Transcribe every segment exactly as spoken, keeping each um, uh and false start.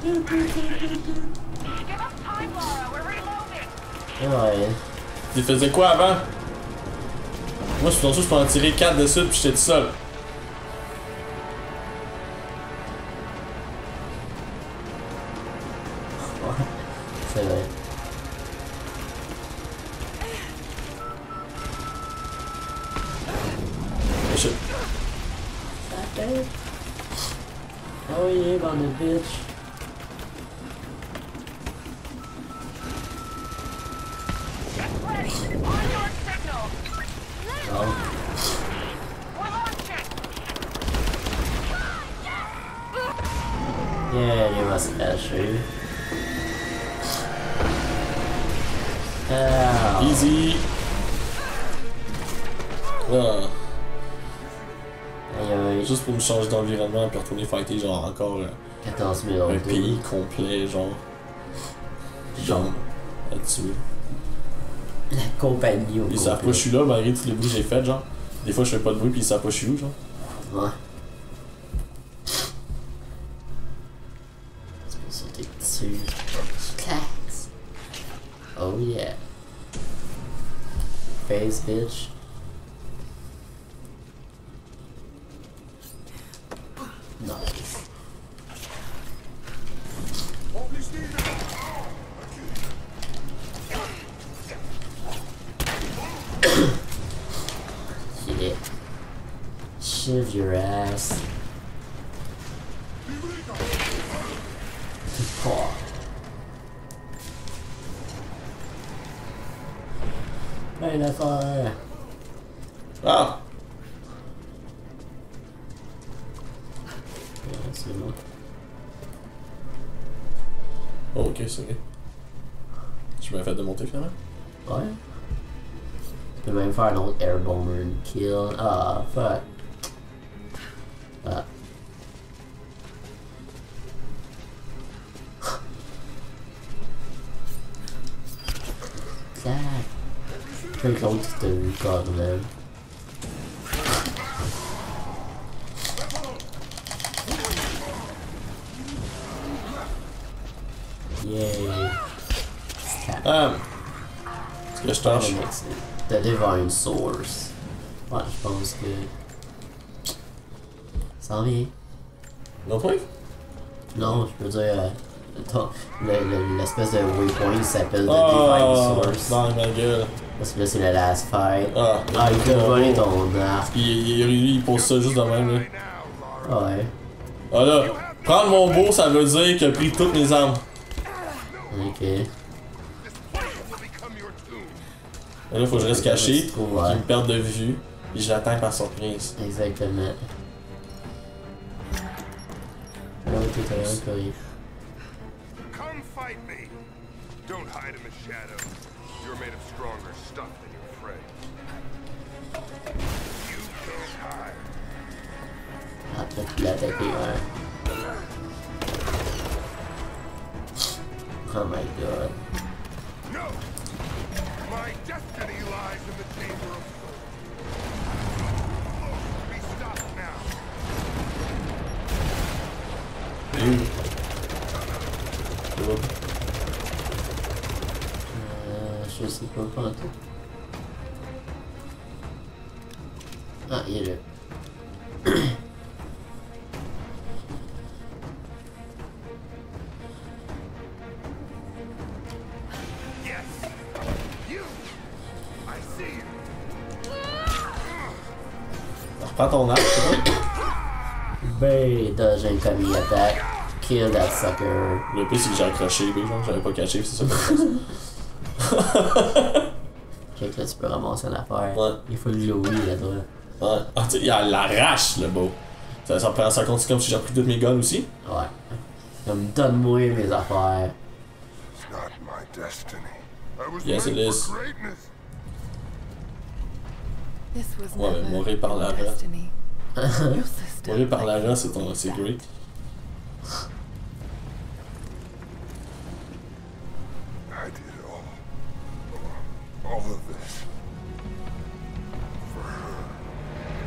Ouais. Tu faisais quoi avant? Moi, je suis sûr je peux en tirer quatre de suite puis j'étais tout seul. C'est vrai. Mais je... Oh yeah, bande de bitch. Oh. Yeah, you must catch you. Ow. Easy! Ah. Aïe aïe. Juste pour me changer d'environnement et retourner fighter genre encore euh, quatorze mille un pays complet, genre. Genre là-dessus. La compagnie au Ils savent pas que je suis là malgré tous les bruits que j'ai fait, genre. Des fois je fais pas de bruit pis ils savent pas que je suis où, genre. Ouais. Tu peux sauter dessus. Clax. Oh yeah. Face bitch. Nice. Yeah. Shiv your ass. Oh. Hey, that's all right. Ah! Yeah, c'est bon. Oh, ok, c'est vrai. Je m'avais fait démonter finalement. Ouais. Tu peux même faire un autre airborne kill. Ah, fuck. Ah. Clac. Je peux que l'autre te record même. Yay. Ah! Est-ce que je tâche? The Divine Source. Ouais, je pense que. Ça en vient. Non, toi? Non, je peux dire. Euh, l'espèce de waypoint s'appelle The Oh, Divine Source. dans ma gueule. Parce que là, c'est le last fight. Ah, Ah, il peut voler ton arc. Il, il, il, il pose ça juste de même, là. Ouais. Ah là, prendre mon beau, ça veut dire qu'il a pris toutes mes armes. Ok. Et là, faut que je reste caché, qu'il Ouais. me perde de vue, et je l'attends par surprise. Exactement. Ah oui, t'es un courrier. Come fight me. Don't hide in the shadows. You're made of stronger stuff than your friends. You can't hide. Ah, peut-être l'attaquer, ouais. Oh my god. No! My destiny lies in the chamber of souls. Be stopped now. Cool. Euh, je sais pas, pas en tout. Ah, il est là. Yes! You! I see you! Reprends ton arc, c'est bon? Ben, dodge incoming attack. Kill that sucker. Le plus, c'est que j'ai accroché, les gens, j'avais pas caché, c'est ça. Check là, tu peux ramasser l'affaire. Ouais. Il faut le glowy là-dedans. Ouais. Ah, tu sais, il l'arrache, le beau. Ça, ça, prend, ça compte comme si j'ai pris toutes mes guns aussi. Ouais. Comme, donne-moi mes affaires. It's not my destiny. I was Yes, it meant is. for greatness. This was Ouais, mais never mourir par your la destiny. Your sister Mourir par liked l'argent, c'est you ton- c'est back. great. I did all. All of this. For her.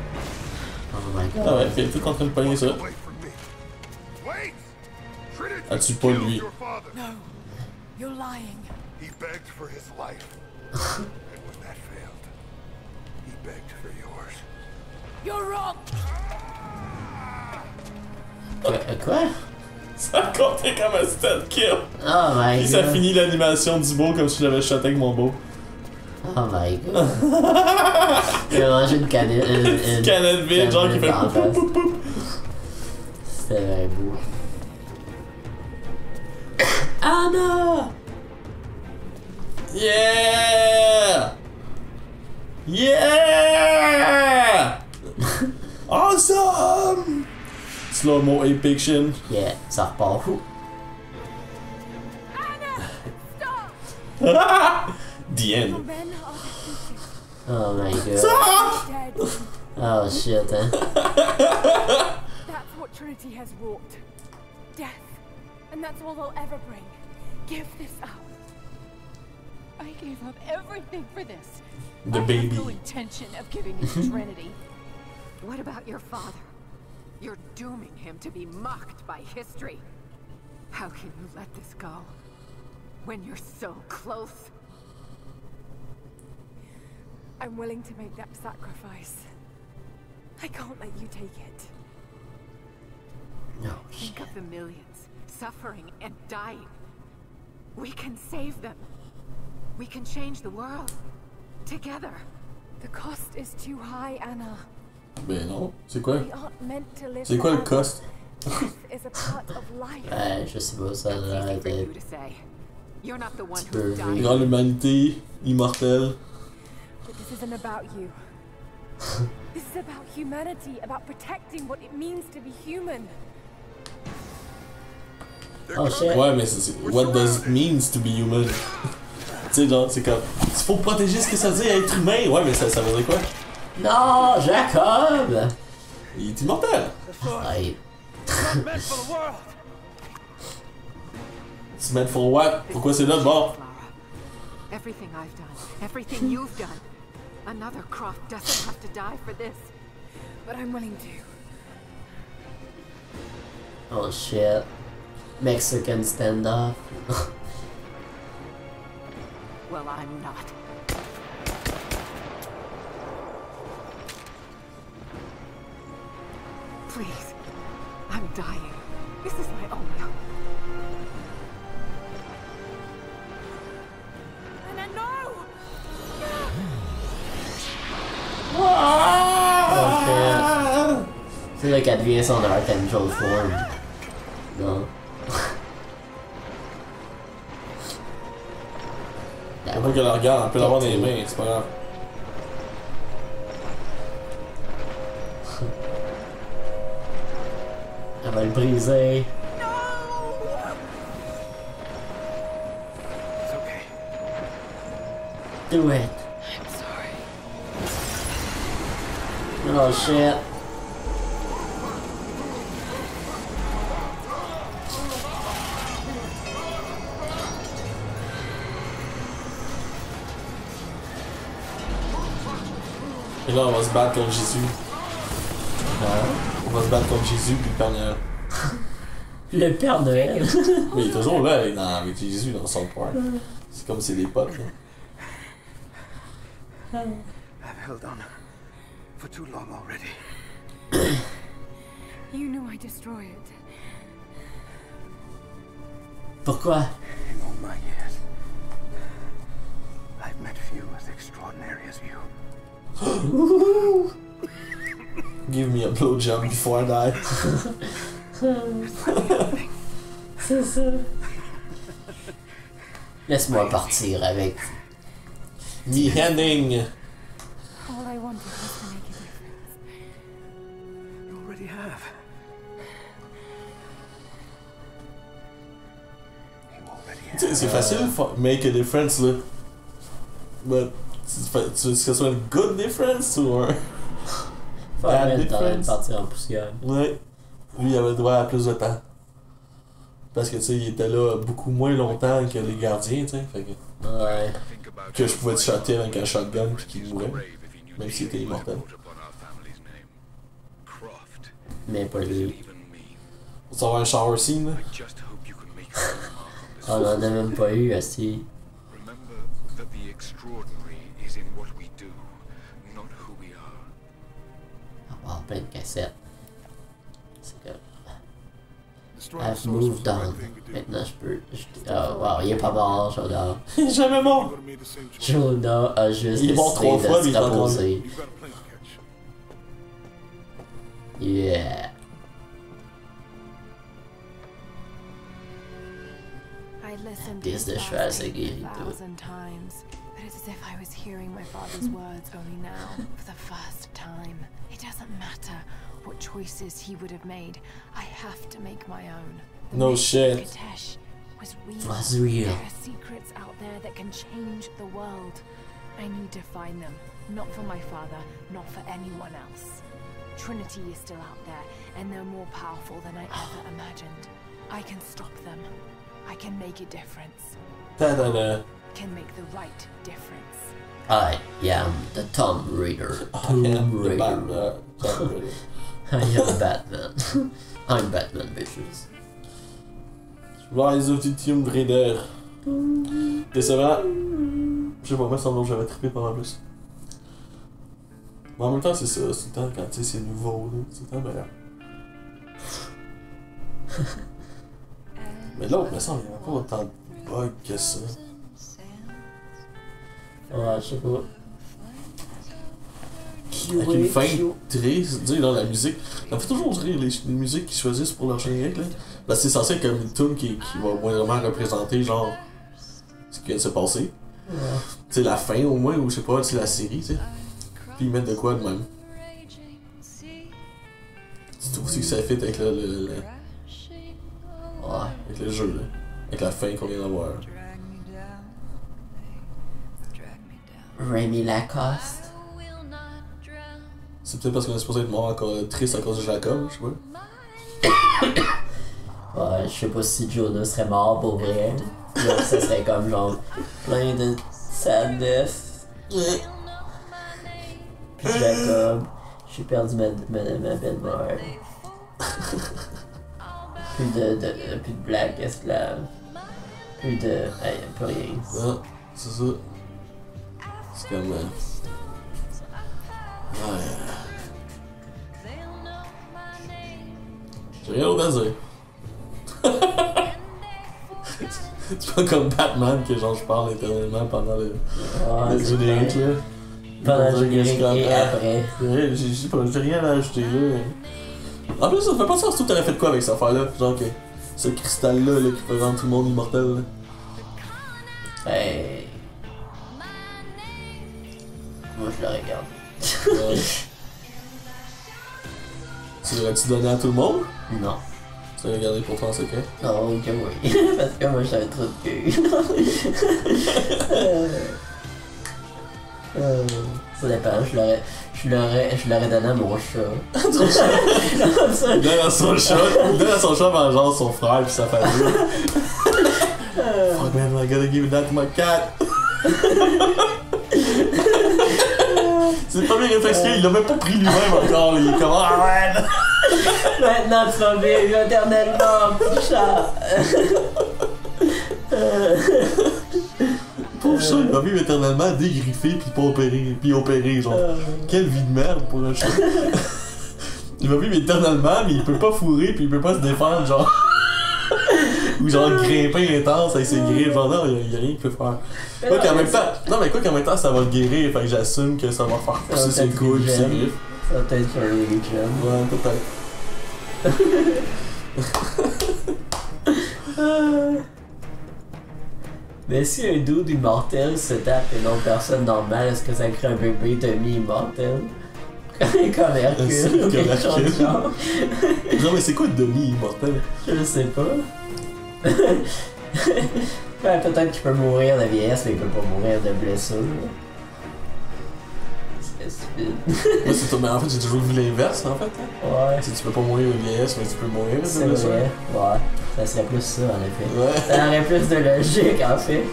Oh my god. Ah ouais, puis elle est tout en train de pogner ça. Away from me. Wait! Trinity! Elle tue pas lui. Your father. No. You're lying. He begged for his life. And when that failed, he begged for yours. You're wrong. Quoi? euh, Quoi? Ça a compté comme un stealth kill. Oh my Puis ça god. finit l'animation du beau comme si je l'avais shoté avec mon beau. Oh my god. Il a mangé une canette. Une, une Canette vide, genre qui fait en poup face. poup poup. C'était very beau. Anna! Yeah! Yeah! Awesome! Slow-mo apection. Yeah, ça repart. The end. Your men are defeated. Oh my god. Stop! Dead. Oh shit, hein. That's what Trinity has wrought. Death. And that's all they'll ever bring. Give this up. I gave up everything for this. The I baby. have no intention of giving it to Trinity. What about your father? You're dooming him to be mocked by history. How can you let this go? When you're so close? I'm willing to make that sacrifice. I can't let you take it. No Think shit. of the millions suffering and dying. We can save them. We can change the world. Together. The cost is too high, Anna. Ben non. C'est quoi? We aren't meant to live C'est quoi le forever. cost? Death is a part of life. Ouais, je sais pas, ça a It's l'air easy for you d'être. to say. You're not the one Tu peux who died. Grande humanité, immortelle. But this isn't about you. This is about humanity, about protecting what it means to be human. Oh shit. Ouais, mais c'est. What does it means to be human? Tu sais, genre, c'est comme. Il faut protéger ce que ça veut dire être humain. Ouais, mais ça, ça veut dire quoi? Non, Jacob! Il est immortel. Ouais. C'est meant for what? Pourquoi c'est là de bord? Clara. Everything I've done, everything you've done. Another Croft doesn't have to die for this. But I'm willing to. Oh shit. Mexican standoff. Well, I'm not. Please. I'm dying. This is my only hope. Anna, no! Oh shit. C'est là qu'elle devient son Archangel form. Non. Faut pas qu'elle la regarde, elle peut l'avoir dans les mains, c'est pas grave. Elle va le briser. It's okay. Do it. I'm sorry. Oh shit. Et là, on va se battre contre Jésus. On va se battre contre Jésus puis le Père Noël. Le Père Noël. Mais il est toujours là dans- avec Jésus dans son parc. C'est comme c'est des potes. Là. I've held on for too long already. You knew I destroy it. Pourquoi? In all my years, I've met few as extraordinary as you. Give me a blowjob before I die. C'est ça. Laisse-moi partir avec. Beheading. All I wanted was to make a difference. You already have. You already Tu sais, have. c'est facile fa- make a difference là. But tu fais- tu veux que ce soit une good difference ou un. Faire Bad le temps de difference. partir en poussière. Ouais. Lui, il avait le droit à plus de temps. Parce que tu sais, il était là beaucoup moins longtemps que les gardiens, tu sais. Fait que, Ouais. que je pouvais te shotter avec un shotgun puis qu'il mourait. Même s'il était immortel. Mais pas lui. On va avoir un shower scene là. Just hope you can On en a même pas eu aussi. Remember that the extraordinary is in what we do, not who we are. Oh, plein de cassettes. C'est comme. The strong I've source was moved the right on. thing to do. Maintenant je peux. je- Oh wow, il est pas mort, Showdown. Jamais mort! You would have made the same choice. Showdown a juste Il est mort décidé trois de fois, mais se il est encore reposer. You've got a plane to catch. Yeah. I listened This to the his Schwarze last tape gave a to it. thousand times, but it's as if I was hearing my father's words only now, for the first time. It doesn't matter what choices he would have made. I have to make my own. The No mystery of shit. Katesh was real. Was real. There are secrets out there that can change the world. I need to find them, not for my father, not for anyone else. Trinity is still out there, and they're more powerful than I ever imagined. I can stop them. I can make a difference. Ta-da-da. Can make the right difference. I am the Tomb Raider. Tomb I am the Raider. Batman. Tomb Raider. I am Batman. I'm Batman, bitches. Rise of the Tomb Raider. Décevant. Je sais pas, moi, semble que j'avais trippé pendant plus. Mais en même temps, c'est ça. C'est le temps quand tu sais, c'est nouveau. là, C'est le temps meilleur. Mais l'autre, me semble, il n'y avait pas autant de bugs que ça. Ouais, je sais pas. Avec une fin triste, tu sais, dans la musique. Ça me fait toujours rire les, les musiques qu'ils choisissent pour leur générique, là. Parce que c'est censé être comme une tune qui, qui va vraiment représenter, genre, ce qui vient de se passer. Ouais. Tu sais, la fin au moins, ou je sais pas, c'est la série, tu sais. Puis ils mettent de quoi de même. Tu trouves aussi que ça fit avec le, le, le- Ouais. avec le jeu, là. Avec la fin qu'on vient d'avoir. Remy Lacoste. C'est peut-être parce qu'on est supposé être mort encore triste à cause de Jacob, je sais pas. Ouais, je sais pas si Jonah serait mort pour vrai. Donc ça serait comme genre plein de sadness. Puis Jacob, j'ai perdu ma, ma, ma belle-mère. Plus de, de, plus de black esclaves. Plus de. Hey, plus rien. Ah, c'est ça. C'est comme. Euh... Ouais. J'ai rien d'autre à dire. C'est pas comme Batman que genre je parle éternellement pendant le, Ouais, le c'est générique vrai. là. Pendant le On dirait que je générique suis comme, et ah, après. ouais, J'ai j'ai pas- j'ai rien à ajouter là. En plus, ça fait pas sens, toi t'aurais fait quoi avec cette affaire là? Genre que ce cristal là, là qui peut rendre tout le monde immortel là. Hey. Moi je le regarde. Ouais. Tu l'aurais-tu donné à tout le monde? Non. Tu l'aurais gardé pour toi en secret? Non, que oui. Parce que moi j'avais trop de queue. euh, euh, ça dépend, je l'aurais. Je l'aurais. Je l'aurais donné à mon chat. Ton chat? Comme ça. Il donne à son chat, il donne à son chat par genre son frère pis sa famille. Fuck man, I gotta give that to my cat. C'est le premier réflexe qu'il a, il l'a même pas pris lui-même encore, il est comme ah ouais! Maintenant tu vas vivre éternellement, petit chat. Pauvre chat, il va vivre éternellement dégriffé pis pas opéré, pis opéré, genre. Quelle vie de merde pour un chat. Il va vivre éternellement, mais il peut pas fourrer pis il peut pas se défendre, genre. Ou genre grimper intense avec ses griffes, genre non, il y, a rien qu'il peut faire. Quoi qu'en même temps, non mais quoi qu'en même temps ça va le guérir, fait que j'assume que ça va faire Ça va pousser ses peut-être couilles pis ses regen. griffes. Ça va peut-être faire les week-ends. Ouais, peut-être. Mais si un dude immortel se tape une autre personne normale, est-ce que ça crée un bébé demi-immortel? Comme Hercule C'est ou comme quelque chose Hercule. de genre. Non mais c'est quoi demi-immortel? Je sais pas. Ben, peut-être qu'il peut mourir de vieillesse, mais il peut pas mourir de blessure. C'est stupide. Moi c'est tout, mais en fait j'ai toujours vu l'inverse en fait. Hein. Ouais, Si tu peux pas mourir de vieillesse, mais tu peux mourir de c'est blessure. vrai. Ouais, ça serait plus ça en effet. Ouais. Ça aurait plus de logique en fait.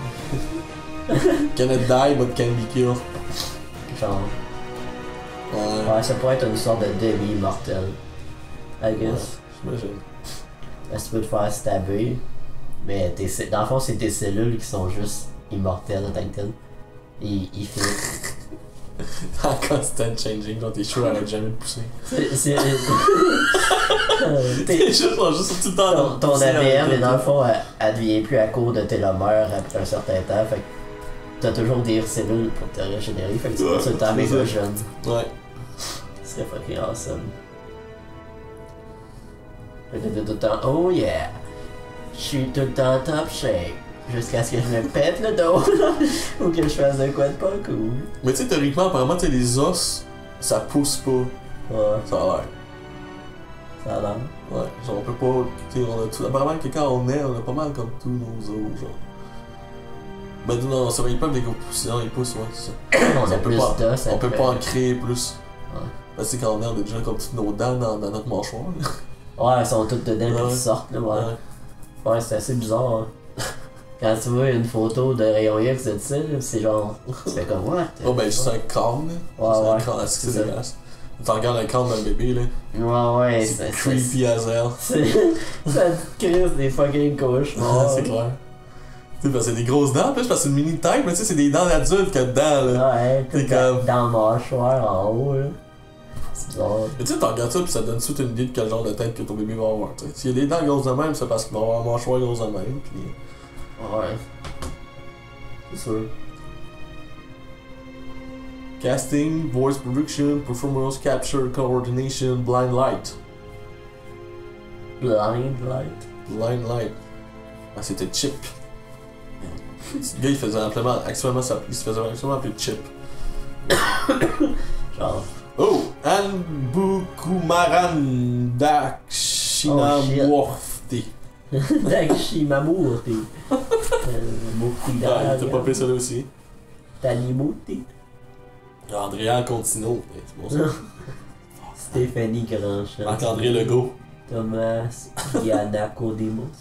Can it die but can be killed? Genre, Ouais. ouais, ça pourrait être une sorte de demi-immortel. I guess. J'imagine. Parce que tu peux te faire stabber. Mais tes, dans le fond, c'est tes cellules qui sont juste immortelles en tant que telles. Il, il fait. En constant changing, genre tes cheveux arrêtent jamais de pousser. C'est. c'est Tes cheveux sont juste tout le temps ton, ton poussés A D N, avec mais dans le le- fond, elle, elle devient plus à court de télomères après un certain temps. Fait que t'as toujours des cellules pour te régénérer. Fait que tu Ouais, peux tout le temps c'est méga ça. jeune. Ouais. Ce serait fucking awesome. Fait que t'es tout le temps, oh yeah! Je suis tout le temps top shape. Jusqu'à ce que je me pète le dos. Ou que je fasse de quoi de pas cool. Mais tu sais, théoriquement, apparemment, tu sais, les os, ça pousse pas. Ouais, Ça a l'air. ça a l'air. Ouais, genre on peut pas. Tu sais, on a tout. Apparemment que quand on est, on a pas mal comme tous nos os, genre. Ben non, ça va, ils peuvent les pousser, non, ils poussent, ouais, c'est ça. On a peut plus pas, d'os. On peut après. pas en créer plus. Ouais. Parce que quand on est, on a déjà comme toutes nos dents dans, dans notre mâchoire. là. Ouais, elles sont toutes dedans Ouais. pis ils sortent là, ouais. Ouais. Ouais, c'est assez bizarre. Hein. Quand tu vois une photo de rayon X de ça, là, c'est genre. Tu fais comme what? Oh ben juste un crâne, là. Ouais, Juste un ouais. crâne, est-ce que C'est c'est ça. dégueulasse? Tu regardes un crâne d'un bébé, là. Ouais, ouais, C'est c'est. creepy as hell. C'est. Ça te crisse des fucking cauchemars. c'est clair. Tu sais, parce que c'est des grosses dents, en plus, parce que c'est une mini tête, mais tu sais, c'est des dents d'adultes qu'il y a dedans, là. Ouais, T'es tout dans, comme- dans le mâchoire en haut, là. C'est bizarre. Mais tu sais, tu regardes ça, pis ça donne toute une idée de quel genre de tête que ton bébé va avoir, tu sais. S'il y a des dents grosses de même, c'est parce qu'il va avoir un mâchoire grosse de même, pis. Ouais. C'est sûr. Casting, voice production, performance capture, coordination, blind light. Blind light. Blind light. Ah, c'était Chip. Le gars, il faisait amplement, actuellement, ça, il se faisait actuellement appeler Chip. Genre. Oh! Anbukumaran Dakshinamurti. Dakshimamurti. Ah, il était pas payé ça là aussi. Tanimurti. Andréa Contino. Eh, c'est bon ça. Stéphanie Grandchamp. Marc-André Legault. Thomas Yana Codemos.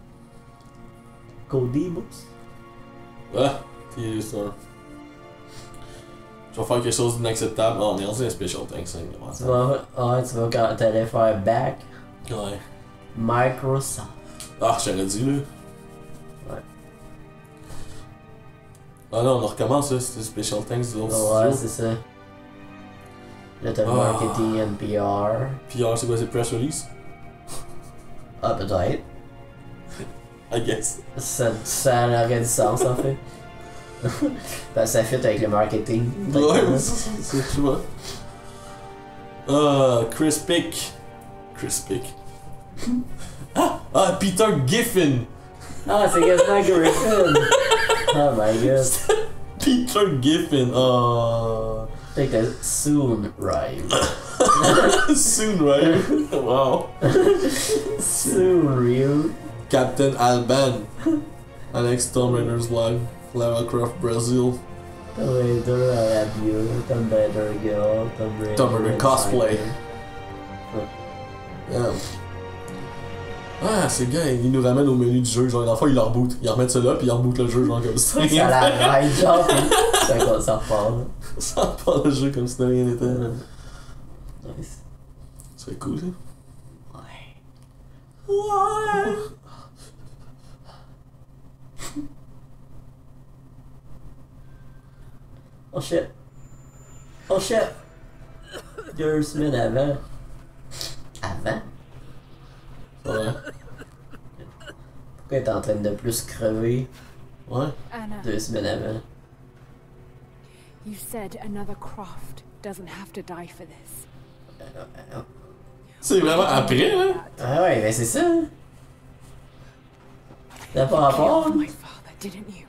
Codemos? Ah, puis c'est un. Je vais faire quelque chose d'inacceptable. Oh, on est rendu un special thanks. Hein, Tu vas, ah, tu vas quand t'allais faire back Ouais. Microsoft. Ah, j'aurais dû là. Ouais. Ah non, on recommence là, c'était special thanks de l'autre Ouais, studio. c'est ça. Là, t'as le Ah. marketing and P R. Puis alors, c'est quoi, c'est press release? Ah, peut-être. I guess. Ça, ça aurait du sens, en fait. Parce que ça fit avec le marketing. Ouais, mais c'est ça, c'est je sais pas. Ah, Chris Pick. Chris Pick. Ah, ah, Peter Giffen. Ah, c'est quasiment Griffin! Oh my god. Peter Giffen. Ah. Take the soon rhyme. Soon, right? Wow. Soon, Ryu. Captain Alban. Alex Tomb Raider's Live. Lara Croft Brazil. Tomb Raider, Arabia, Tomb Raider Girl, Tomb Raider. Tomb Raider cosplay. Yeah. Ah, ces gars, ils nous ramènent au menu du jeu. Genre, l'enfant, ils leur reboot. Ils remettent ça là, puis ils rebootent le jeu, genre comme ça. Ça l'arrête, genre, pis ça, ça repart. là. Ça repart le jeu comme si de rien n'était. Nice. C'est cool, ça. Ouais. Ouais. Oh shit. Oh shit. Deux semaines avant. Avant? Ouais. Pourquoi elle est en train de plus crever Ouais. Anna, deux semaines avant? you said another Croft doesn't have to die for this. C'est vraiment après, là. Ah ouais, mais c'est ça. T'as pas rapport? Killed my father, didn't you?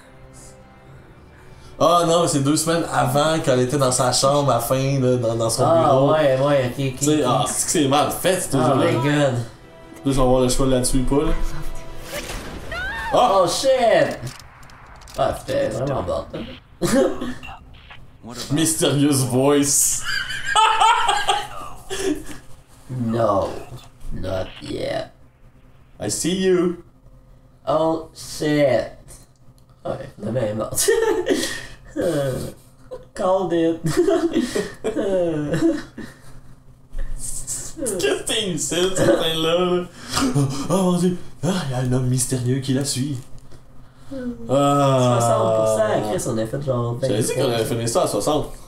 Ah non, mais c'est deux semaines avant qu'elle était dans sa chambre à la fin, là, dans, dans son Ah bureau. ouais, ouais, ok, ok. Tu sais, ah, ok. c'est que c'est mal fait, ce Oh jeu-là. my god. Là, je vais avoir le choix là-dessus ou pas, là. Ah! Oh shit! Ah, c'était vraiment bad. What about Mysterious voice. No, not yet. I see you. Oh shit! Ouais, la main est morte. Called it. Qu'est-ce que t'es ici, cette fin-là? Oh mon dieu! Ah, il y a un homme mystérieux qui la suit. Ah. soixante pour cent, Chris, on a fait genre vingt. J'avais dit qu'on avait fini ça à soixante.